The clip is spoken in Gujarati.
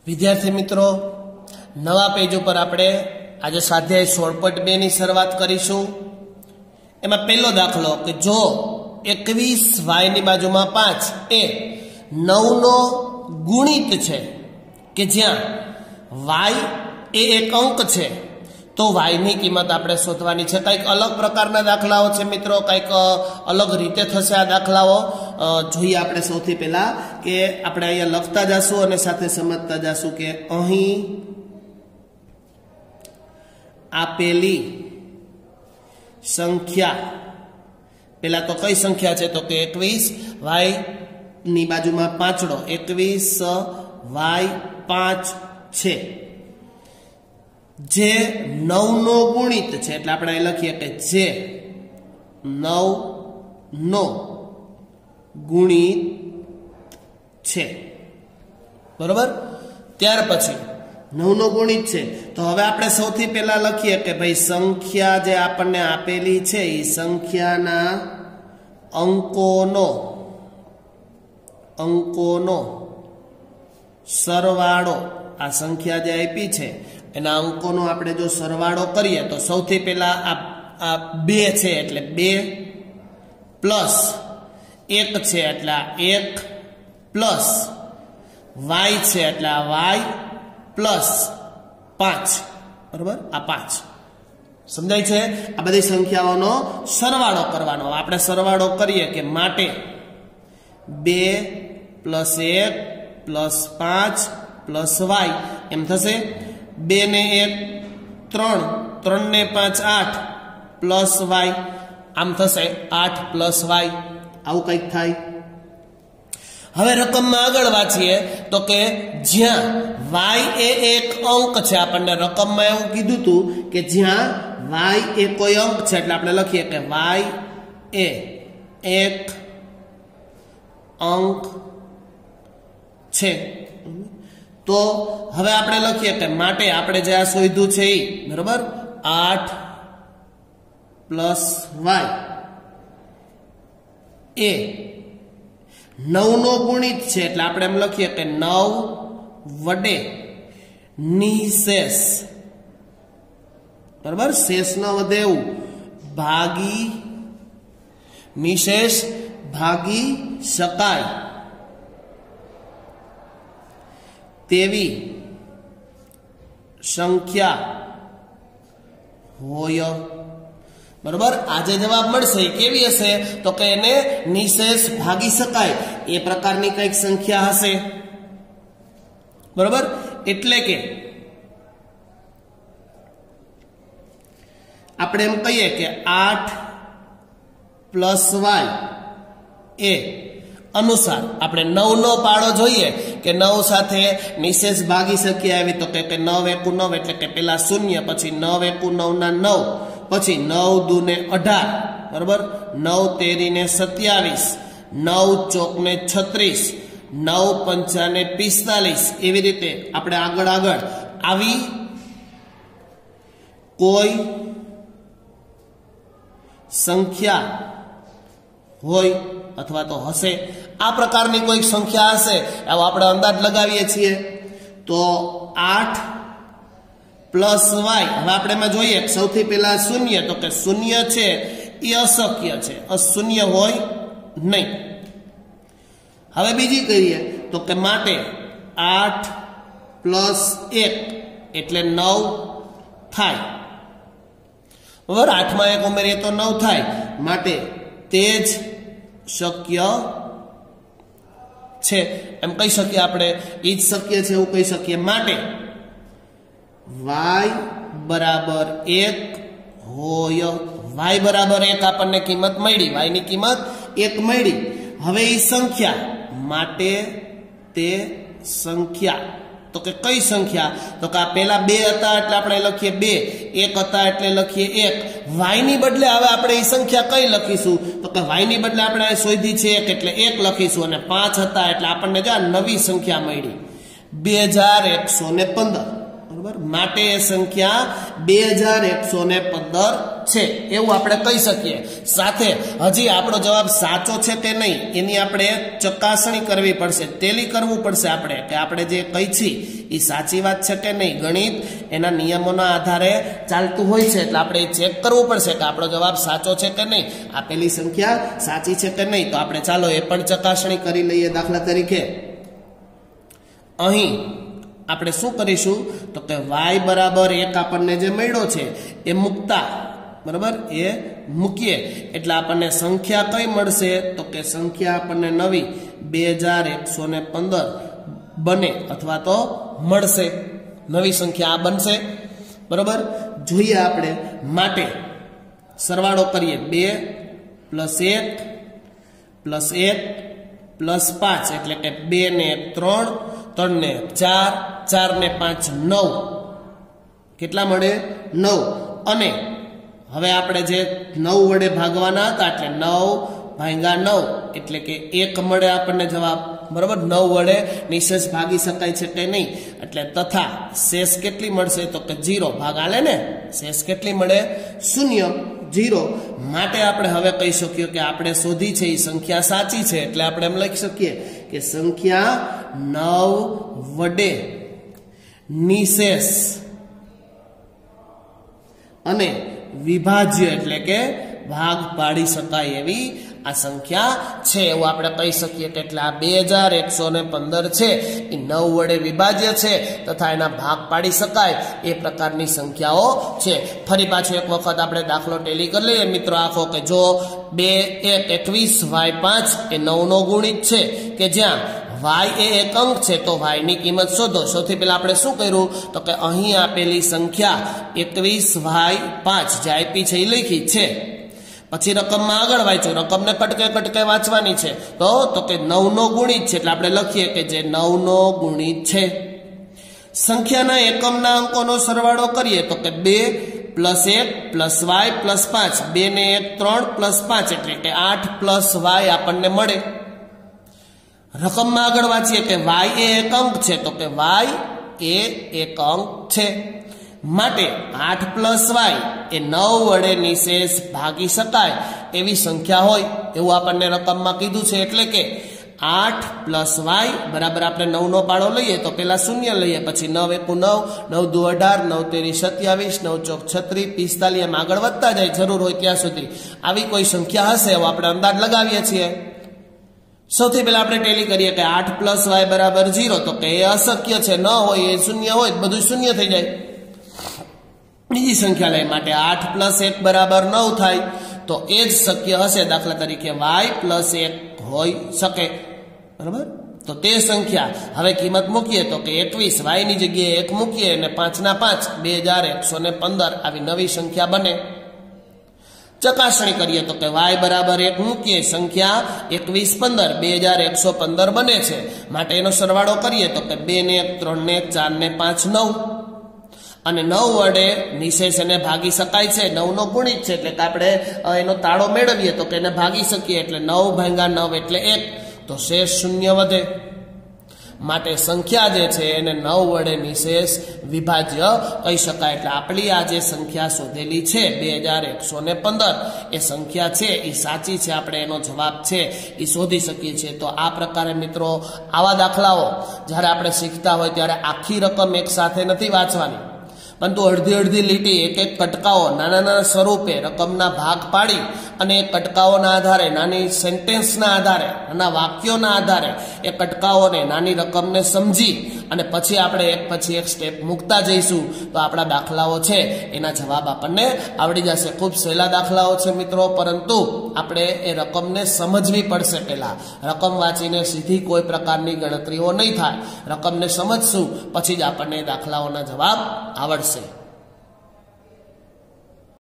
વિદ્યાર્થી મિત્રો, નવા પેજ ઉપર આપણે આજે સ્વાધ્યાય 16.2 ની શરૂઆત કરીશું। એમાં પહેલો દાખલો કે જો 21 y ની બાજુમાં 5 એ 9 નો ગુણિત છે કે જ્યાં y એ એક અંક છે તો y ની કિંમત આપણે શોધવાની છે। કંઈક અલગ પ્રકારના દાખલાઓ છે મિત્રો, કંઈક અલગ રીતે થશે આ દાખલાઓ। જોઈએ આપણે સૌથી પહેલા કે આપણે અહીંયા લખતા જશું અને સાથે સમજતા જશું કે અહીં આપેલી સંખ્યા, પહેલા તો કઈ સંખ્યા છે તો કે 21 y ની બાજુમાં પાંચડો 21 y 5 છે જે 9 નો ગુણિત છે, એટલે આપણે અહીં લખીએ કે જે 9 નો ગુણિત છે, બરોબર। ત્યાર પછી 9 નો ગુણિત છે તો હવે આપણે સૌથી પહેલા લખીએ કે ભાઈ સંખ્યા જે આપણને આપેલી છે એ સંખ્યાના અંકોનો સરવાળો, આ સંખ્યા જે આપી છે એના અંકોનો આપણે જો સરવાળો કરીએ તો સૌથી પહેલા આ 2 છે એટલે 2 પ્લસ 1 છે એટલે 1 પ્લસ y છે એટલે આ y પ્લસ 5, બરોબર। આ 5 સમજાય છે? આ બધી સંખ્યાઓનો સરવાળો કરવાનો। આપણે સરવાળો કરીએ કે માટે 2 પ્લસ 1 પ્લસ 5 પ્લસ y એમ થશે। 2 ને 1 3, 3 ને 5 8 પ્લસ y આમ થશે 8 પ્લસ y, આવું કંઈક થાય। હવે રકમમાં આગળ વાંચીએ તો કે જ્યાં y એ એક અંક છે, આપણને રકમમાં એવું કીધું હતું કે જ્યાં y એ કોઈ અંક છે એટલે આપણે લખીએ કે y એ એક અંક છે। તો હવે આપણે લખીએ કે માટે આપણે જે આ શોધ્યું છે એ, બરોબર, 8 પ્લસ y એ 9 નો ગુણિત છે એટલે આપણે એમ લખીએ કે 9 વડે નિશેષ, બરાબર, શેષ ન વધે એવું, નિશેષ ભાગી શકાય તેવી સંખ્યા હોય, બરોબર। આજે જવાબ મળશે એ કેવી હશે તો કે એને નિશેષ ભાગી શકાય એ પ્રકારની કંઈક સંખ્યા હશે, બરોબર। એટલે કે આપણે એમ કહીએ કે 8 પ્લસ y એ અનુસાર આપણે 9 નો પાડો જોઈએ કે 9 સાથે નિશેષ ભાગી શકીએ આવી તો કે 9 એકુ 9 એટલે કે પેલા 0, પછી 9 એકુ 9 ના 9, પછી 9 દુ ને 18, બરોબર, 9 તેરી ને 27, 9 ચોક ને 36, 9 પંચા ને 45, એવી રીતે આપણે આગળ આવી કોઈ સંખ્યા હોય અથવા તો હશે, આ પ્રકારની કોઈ સંખ્યા હશે આવો આપણે અંદાજ લગાવીએ છીએ। તો 8 પ્લસ y, હવે આપણે એમાં જોઈએ સૌથી પહેલા 0 તો કે 0 છે એ અશક્ય છે, અશૂન્ય હોય નહીં। હવે બીજી કહીએ તો કે માટે 8 પ્લસ 1 એટલે 9 થાય, બરાબર, 8 માં 1 ઉમેરીએ તો 9 થાય, માટે તે જ શક્ય છે એમ કહી શકીએ આપણે, એ જ શક્ય છે એવું કહી શકીએ। માટે y બરાબર 1 હોય, y બરાબર 1 આપણને કિંમત મળી, y ની કિંમત 1 મળી। હવે એ સંખ્યા માટે તે સંખ્યા તો કે કઈ સંખ્યા તો કે આ પેલા 2 હતા એટલે આપણે લખીએ 2, 1 હતા એટલે લખીએ 1, y ની બદલે હવે આપણે એ સંખ્યા કઈ લખીશું તો કે y ની બદલે આપણે શોધી છે 1 એટલે 1 લખીશું, અને 5 હતા એટલે આપણને જો આ નવી સંખ્યા મળી 2115, બરોબર। માટે એ સંખ્યા 2115 છે એવું આપણે કહી શકીએ। સાથે હજી આપણો જવાબ સાચો છે કે નહીં એની આપણે ચકાસણી કરવી પડશે, ટેલી કરવું પડશે આપણે કે આપણે જે કહી છીએ એ સાચી વાત છે કે નહીં। ગણિત એના નિયમોના આધારે ચાલતું હોય છે એટલે આપણે ચેક કરવું પડશે કે આપણો જવાબ સાચો છે કે નહીં, આપેલી સંખ્યા સાચી છે કે નહીં। તો આપણે ચાલો એ પણ ચકાસણી કરી લઈએ। દાખલા તરીકે અહીં આપણે શું કરીશું તો કે y બરાબર 1 આપણને જે મળ્યો છે એ મૂકતા, બરાબર, એ મૂકીએ એટલે આપણને સંખ્યા કઈ મળશે તો કે સંખ્યા આપણને નવી 2115 બને અથવા તો મળશે, નવી સંખ્યા આ બનશે, બરાબર। જોઈએ આપણે, માટે સરવાળો કરીએ 2 + 1 + 1 + 5 એટલે કે 2 ને 1 3, 3 ને 4, 4 ને 5 9, કેટલા મળે 9। અને હવે આપણે જે 9 વડે ભાગવાના હતા એટલે 9 / 9 એટલે કે 1 મળે આપણને જવાબ, બરાબર। 9 વડે નિશેષ ભાગી શકાય છે કે નહીં એટલે તથા શેષ કેટલી મળશે તો કે 0, ભાગ આલે ને, શેષ કેટલી મળે 0, 0। માટે આપણે હવે કહી શકીએ કે આપણે શોધી છે એ સંખ્યા સાચી છે એટલે આપણે એમ લખી શકીએ કે સંખ્યા 9 વડે નિશેષ અને વિભાજ્ય એટલે કે ભાગ પાડી શકાય એવી આ સંખ્યા છે એવું આપણે કહી શકીએ કે એટલે આ 2115 છે એ 9 વડે વિભાજ્ય છે તથા એના ભાગ પાડી શકાય એ પ્રકારની સંખ્યાઓ છે। ફરી પાછું એક વખત આપણે દાખલો ટેલી કરી લઈએ મિત્રો આખો કે જો 2 1 21 y 5 એ 9 નો ગુણિત છે કે જ્યાં y એ એક અંક છે તો y ની કિંમત શોધો। સૌથી પહેલા આપણે શું કર્યું તો કે અહીં આપેલી સંખ્યા 21y5 જે આપી છે એ લખી છે, પછી રકમમાં આગળ વાંચ્યું, રકમને કટકે કટકે વાંચવાની છે તો કે 9 નો ગુણિત છે એટલે આપણે લખીએ કે જે 9 નો ગુણિત છે। સંખ્યાના એકમના અંકોનો સરવાળો કરીએ તો કે 2 + 1 + y + 5, 2 ને 1 3 + 5 એટલે કે 8 + y આપણને મળે। રકમમાં આગળ વાંચીએ કે y એ એક અંક છે તો કે y એ એક અંક છે, માટે 8 + y એ 9 વડે નિશેષ ભાગી શકાય એવી સંખ્યા હોય એવું આપણને રકમમાં કીધું છે એટલે કે 8 + y બરાબર આપણે 9 નો પાડો લઈએ તો પેલા 0 લઈએ, પછી 9 × 1 9, 9 × 2 18, 9 × 3 = 27, 9 × 4 = 36, 45 એમ આગળ વધતા જાય જરૂર હોય ત્યાં સુધી આવી કોઈ સંખ્યા હશે એવો આપણે અંદાજ લગાવીએ છીએ। સૌથી પહેલા આપણે ટેલી કરીએ કે 8 + y બરાબર 0 તો કે એ અશક્ય છે, ન હોય એ 0 હોય બધું 0 થઈ જાય। બીજી સંખ્યા લઈ માટે 8 + 1 બરાબર 9 થાય તો એ જ શક્ય હશે, દાખલા તરીકે y + 1 હોઈ શકે, બરાબર। તો તે સંખ્યા હવે કિંમત મૂકીએ તો કે 21, y ની જગ્યાએ 1 મૂકીએ અને 5 ના 5 2115 આવી નવી સંખ્યા બને। ચકાસણી કરીએ તો કે y બરાબર 1 મૂકીએ સંખ્યા 21 15 2115 બને છે, માટે એનો સરવાળો કરીએ તો કે 2 ને 1 3 ને 1 4 ને 5 9 અને 9 વડે નિશેષ એને ભાગી શકાય છે, 9 નો ગુણિત છે એટલે કે આપણે એનો તાળો મેળવીએ તો કે એને ભાગી શકીએ એટલે 9 / 9 એટલે 1 તો શેષ 0 વધે। માટે સંખ્યા જે છે એને 9 વડે નિશેષ વિભાજ્ય કહી શકાય એટલે આપણી આ જે સંખ્યા શોધેલી છે 2115 એ સંખ્યા છે એ સાચી છે, આપણે એનો જવાબ છે એ શોધી શકીએ છીએ। તો આ પ્રકારે મિત્રો આવા દાખલાઓ જ્યારે આપણે શીખતા હોય ત્યારે આખી રકમ એક સાથે નથી વાંચવાની, પરંતુ અડધી અડધી લીટી એક એક કટકાઓ નાના નાના સ્વરૂપે રકમના ભાગ પાડી અને એ કટકાઓના આધારે નાની સેન્ટેન્સના આધારે નાના વાક્યોના આધારે એ કટકાઓને નાની રકમને સમજી અને પછી આપણે એક પછી એક સ્ટેપ મૂકતા જઈશું તો આપણા દાખલાઓ છે એના જવાબ આપણને આવડી જશે। ખૂબ સહેલા દાખલાઓ છે મિત્રો, પરંતુ આપણે એ રકમને સમજવી પડશે। પહેલા રકમ વાંચીને સીધી કોઈ પ્રકારની ગણતરીઓ નહીં થાય, રકમને સમજશું પછી જ આપણને દાખલાઓના જવાબ આવડશે।